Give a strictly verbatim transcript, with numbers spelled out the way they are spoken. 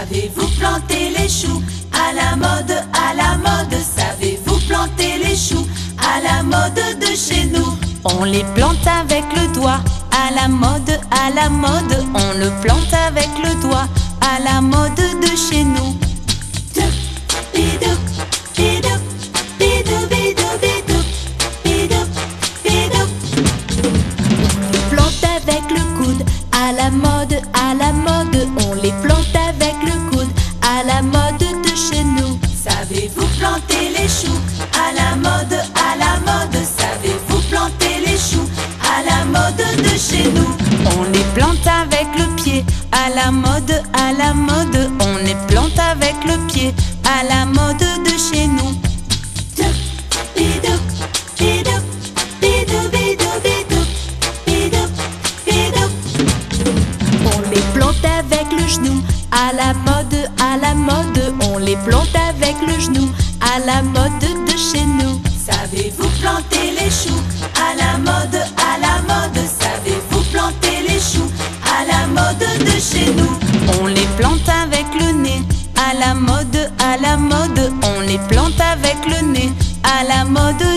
Savez-vous planter les choux? À la mode, à la mode. Savez-vous planter les choux? À la mode de chez nous. On les plante avec le doigt. À la mode, à la mode. On le plante avec le doigt. À la mode de chez nous. Bidou, bidou, bidou, bidou, bidou, bidou, bidou. On les plante avec le coude. À la mode, à la mode. On les plante avec le coude. À la mode de chez nous. Savez-vous planter les choux? À la mode, à la mode. Savez-vous planter les choux? À la mode de chez nous. On les plante avec le pied. À la mode, à la mode. On les plante avec le pied. À la mode de chez nous. Bidou, bidou, bidou, bidou, bidou, bidou, bidou. On les plante avec le genou. À la mode, à la mode. On les plante avec le genou. À la mode de chez nous. Savez-vous planter les choux? À la mode, à la mode. Savez-vous planter les choux? À la mode de chez nous. On les plante avec le nez. À la mode, à la mode. On les plante avec le nez. À la mode